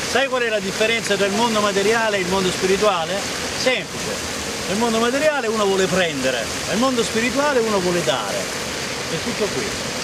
Sai qual è la differenza tra il mondo materiale e il mondo spirituale? Semplice. Nel mondo materiale uno vuole prendere, nel mondo spirituale uno vuole dare. È tutto qui.